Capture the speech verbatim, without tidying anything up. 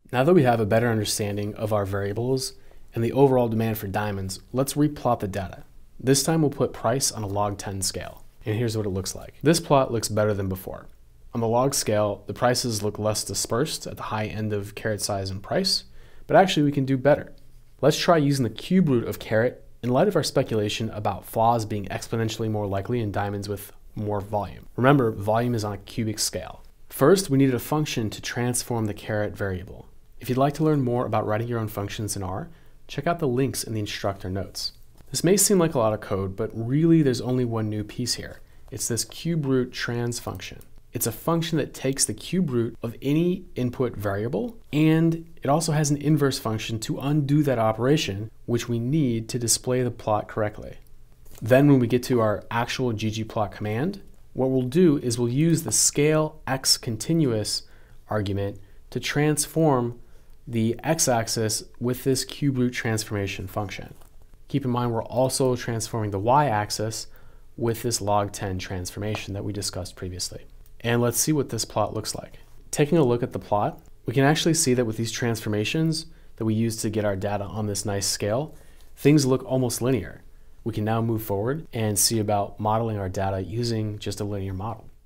Now that we have a better understanding of our variables and the overall demand for diamonds, let's replot the data. This time we'll put price on a log ten scale, and here's what it looks like. This plot looks better than before. On the log scale, the prices look less dispersed at the high end of carat size and price, but actually we can do better. Let's try using the cube root of carat in light of our speculation about flaws being exponentially more likely in diamonds with more volume. Remember, volume is on a cubic scale. First, we needed a function to transform the carat variable. If you'd like to learn more about writing your own functions in R, check out the links in the instructor notes. This may seem like a lot of code, but really there's only one new piece here. It's this cube root trans function. It's a function that takes the cube root of any input variable, and it also has an inverse function to undo that operation, which we need to display the plot correctly. Then when we get to our actual ggplot command, what we'll do is we'll use the scale x continuous argument to transform the x-axis with this cube root transformation function. Keep in mind we're also transforming the y-axis with this log ten transformation that we discussed previously. And let's see what this plot looks like. Taking a look at the plot, we can actually see that with these transformations that we used to get our data on this nice scale, things look almost linear. We can now move forward and see about modeling our data using just a linear model.